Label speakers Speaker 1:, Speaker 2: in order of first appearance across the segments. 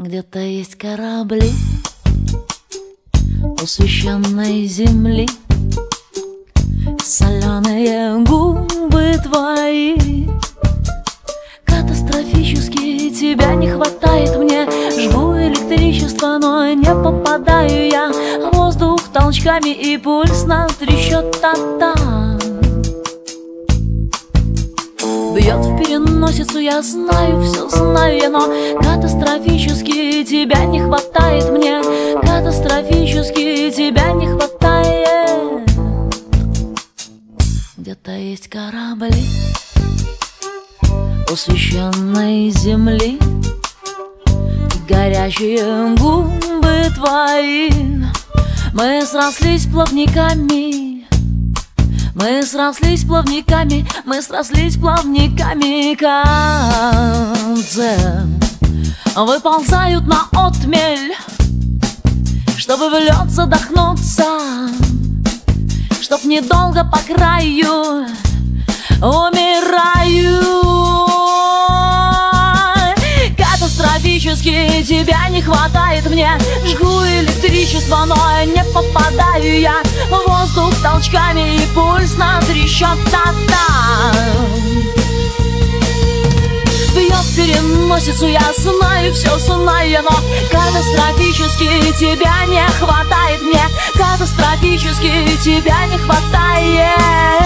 Speaker 1: Где-то есть корабли у священной земли, соленые губы твои. Катастрофически тебя не хватает мне. Жгу электричество, но не попадаю я. Воздух толчками и пульс на трещот та-та. Бьет в переносицу, я знаю, все знаю я, но катастрофически тебя не хватает мне. Катастрофически тебя не хватает. Где-то есть корабли у священной земли, горячие губы твои. Мы срослись плавниками, мы срослись плавниками, мы срослись плавниками. Кадзе выползают на отмель, чтобы в лед задохнуться, чтоб недолго по краю умираю. Катастрофически тебя не хватает мне. Жгу электричество, но не попадаю я. Воздух толчками и пульс на трещот та-та. Бьет в переносицу, я знаю, все знаю я, но катастрофически тебя не хватает мне. Катастрофически тебя не хватает.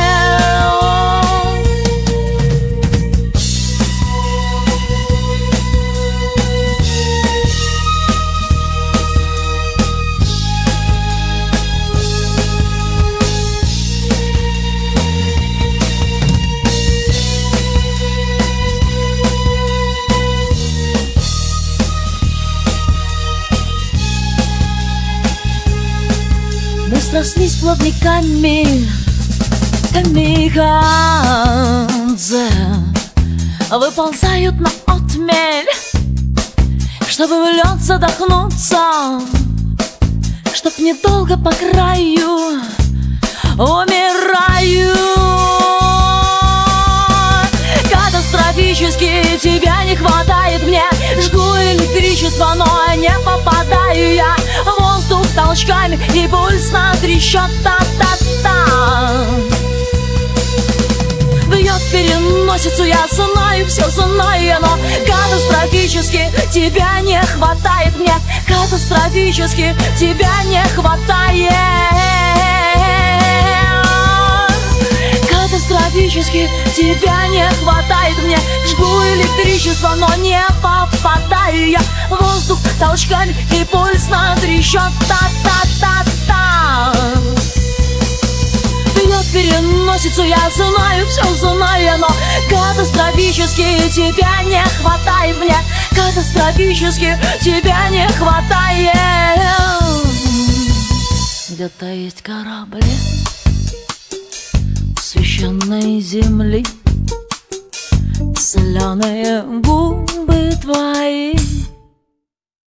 Speaker 1: Мы срослись плавниками, камикадзе выползают на отмель, чтобы в лед задохнуться, чтоб недолго по краю умираю. Катастрофически тебя не хватает мне. Жгу электричество, но не попадаю я. Воздух толчками и пульс на трещот та-та-та. Бьет в переносицу, я знаю, все знаю я, но катастрофически тебя не хватает мне. Катастрофически тебя не хватает. Катастрофически тебя не хватает мне. Жгу электричество, но не попадаю я. Воздух толчками и пульс на трещот та-та-та-та. Бьет в переносицу, я знаю, все знаю я, но катастрофически тебя не хватает мне. Катастрофически тебя не хватает. Где-то есть корабли священной земли, соленые губы твои.